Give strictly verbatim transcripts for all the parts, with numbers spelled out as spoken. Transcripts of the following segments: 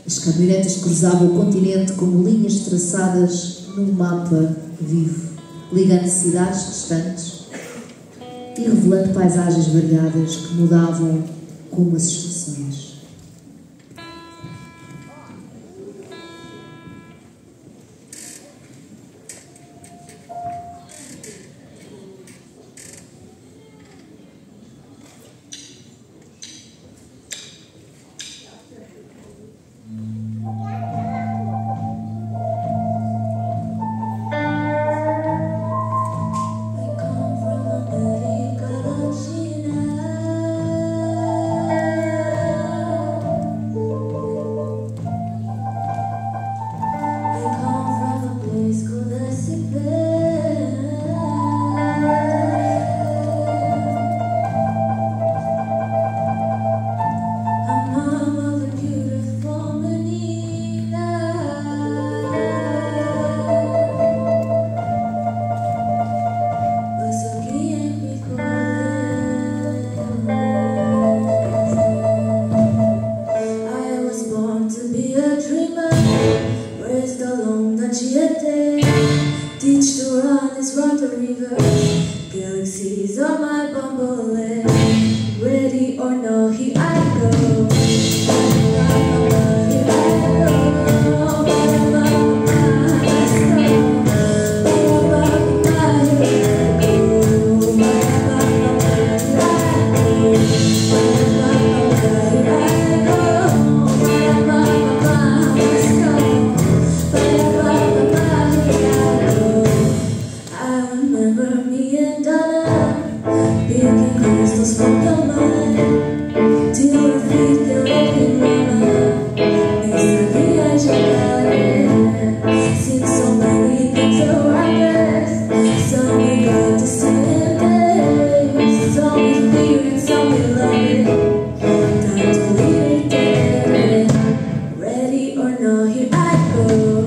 As caminhonetas cruzavam o continente como linhas traçadas num mapa vivo, ligando cidades distantes e revelando paisagens variadas que mudavam como as estações. Teach to run is run the river. Galaxies on my bumble. Ready or no, here I go. Crystals from the mind till our feet feel open rubber. Mystery I just seen so many things around us. Some we got to see in days, some we fear and some we love it. Time to leave it dead. Ready or not, here I go.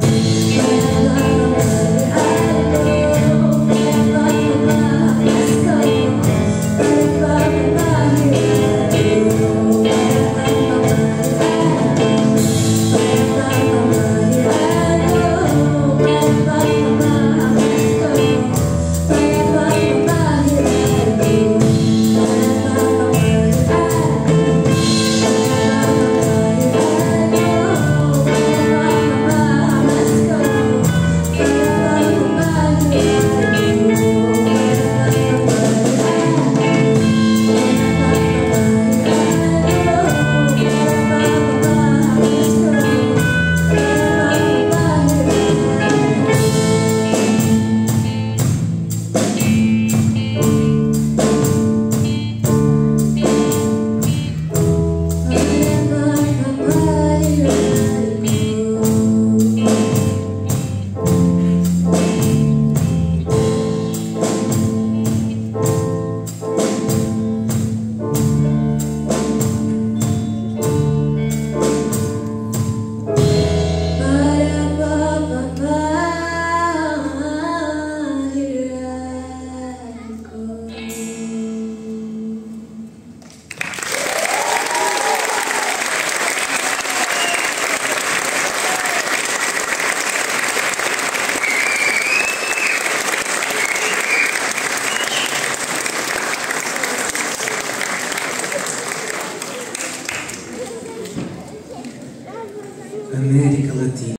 América Latina.